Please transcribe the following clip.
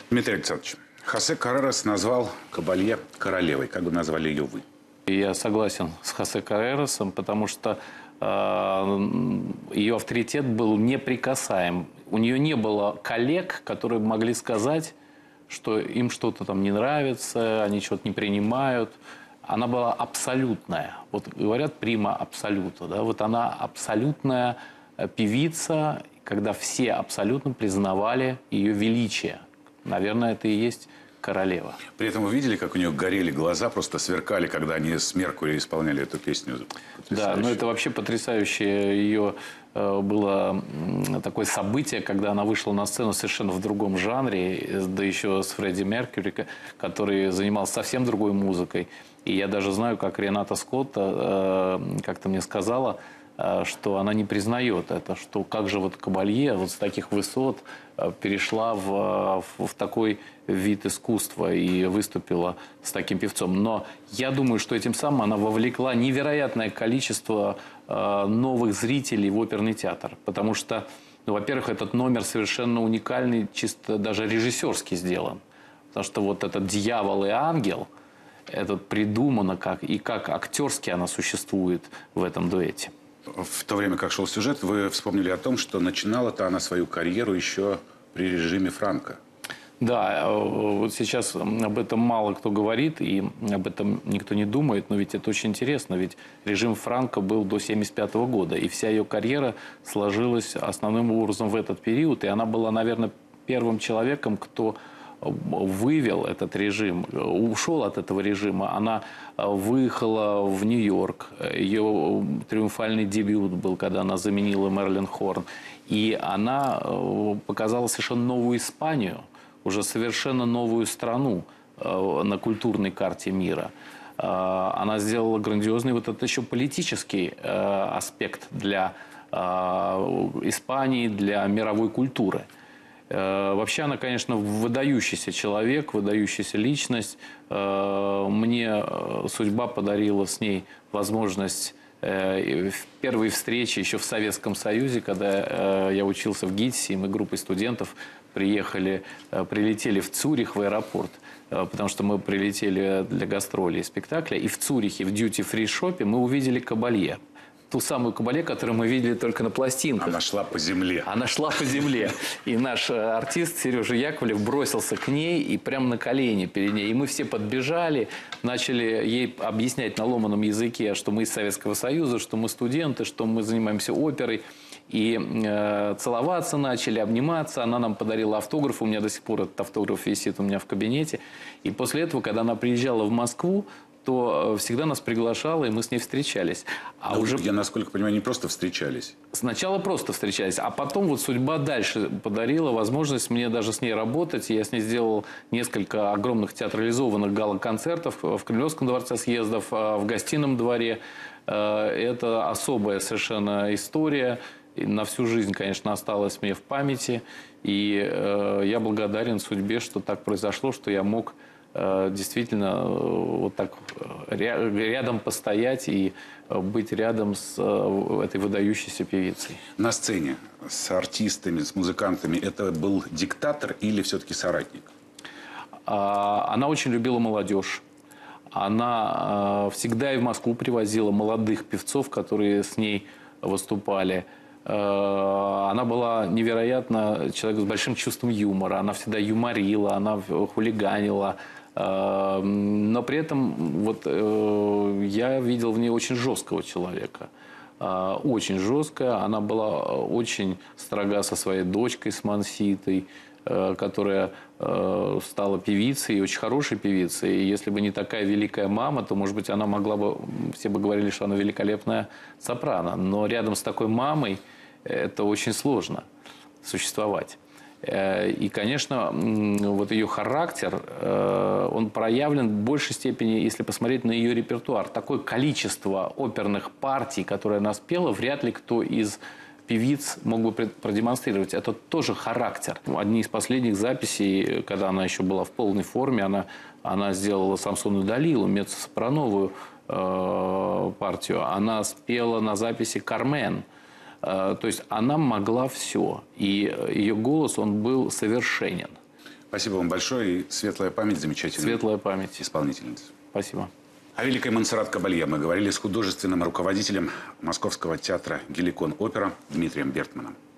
Дмитрий Александрович, Хосе Каррерас назвал Кабалье королевой. Как бы назвали ее вы? Я согласен с Хосе Каррерасом, потому что ее авторитет был неприкасаем. У нее не было коллег, которые могли сказать, что им что-то там не нравится, они что-то не принимают. Она была абсолютная. Вот говорят прима абсолюта. Да? Вот она абсолютная певица, когда все абсолютно признавали ее величие. Наверное, это и есть королева. При этом вы видели, как у нее горели глаза, просто сверкали, когда они с Меркури исполняли эту песню? Да, но это вообще потрясающее ее было такое событие, когда она вышла на сцену совершенно в другом жанре, да еще с Фредди Меркьюри, который занимался совсем другой музыкой. И я даже знаю, как Рената Скотта как-то мне сказала, что она не признает это, что как же вот Кабалье вот с таких высот перешла в такой вид искусства и выступила с таким певцом. Но я думаю, что этим самым она вовлекла невероятное количество новых зрителей в оперный театр. Потому что, ну, во-первых, этот номер совершенно уникальный, чисто даже режиссерски сделан. Потому что вот этот «Дьявол и ангел», это придумано как актерски она существует в этом дуэте. В то время, как шел сюжет, вы вспомнили о том, что начинала-то она свою карьеру еще при режиме Франко. Да, вот сейчас об этом мало кто говорит, и об этом никто не думает, но ведь это очень интересно, ведь режим Франко был до 1975 года, и вся ее карьера сложилась основным образом в этот период, и она была, наверное, первым человеком, кто вывел этот режим, ушел от этого режима. Она выехала в Нью-Йорк. Ее триумфальный дебют был, когда она заменила Мерлин Хорн. И она показала совершенно новую Испанию, уже совершенно новую страну на культурной карте мира. Она сделала грандиозный вот этот еще политический аспект для Испании, для мировой культуры. Вообще она, конечно, выдающийся человек, выдающаяся личность. Мне судьба подарила с ней возможность в первой встрече еще в Советском Союзе, когда я учился в ГИТИСе, и мы группой студентов прилетели в Цюрих в аэропорт, потому что мы прилетели для гастролей и спектакля, и в Цюрихе в дьюти-фри-шопе мы увидели Кабалье. Ту самую Кабалье, которую мы видели только на пластинках. Она шла по земле. Она шла по земле. И наш артист Сережа Яковлев бросился к ней и прямо на колени перед ней. И мы все подбежали, начали ей объяснять на ломаном языке, что мы из Советского Союза, что мы студенты, что мы занимаемся оперой. И целоваться начали, обниматься. Она нам подарила автограф. У меня до сих пор этот автограф висит у меня в кабинете. И после этого, когда она приезжала в Москву, то всегда нас приглашала, и мы с ней встречались. Я, насколько понимаю, не просто встречались. Сначала просто встречались, а потом вот судьба дальше подарила возможность мне даже с ней работать. Я с ней сделал несколько огромных театрализованных гала-концертов в Кремлевском дворце съездов, в Гостином дворе. Это особая совершенно история. И на всю жизнь, конечно, осталась мне в памяти. И я благодарен судьбе, что так произошло, что я мог действительно вот так рядом постоять и быть рядом с этой выдающейся певицей. На сцене с артистами, с музыкантами это был диктатор или все-таки соратник? Она очень любила молодежь. Она всегда и в Москву привозила молодых певцов, которые с ней выступали. Она была невероятно человек с большим чувством юмора. Она всегда юморила, она хулиганила. Но при этом вот, я видел в ней очень жесткого человека. Очень жесткая. Она была очень строга со своей дочкой, с Манситой, которая стала певицей, очень хорошей певицей. И если бы не такая великая мама, то, может быть, она могла бы... Все бы говорили, что она великолепная сопрано. Но рядом с такой мамой это очень сложно существовать. И, конечно, вот ее характер, он проявлен в большей степени, если посмотреть на ее репертуар. Такое количество оперных партий, которые она спела, вряд ли кто из певиц мог бы продемонстрировать. Это тоже характер. Одни из последних записей, когда она еще была в полной форме, она сделала Самсону Далилу, меццо-сопрановую партию. Она спела на записи «Кармен». То есть она могла все. И ее голос, он был совершенен. Спасибо вам большое и светлая память замечательной Светлая память. исполнительницы. Спасибо. О великой Монсеррат Кабалье мы говорили с художественным руководителем Московского театра «Геликон Опера» Дмитрием Бертманом.